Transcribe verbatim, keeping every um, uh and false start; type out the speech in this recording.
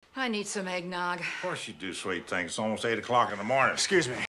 I need some eggnog. Of course you do, sweet thing. It's almost eight o'clock in the morning. Excuse me.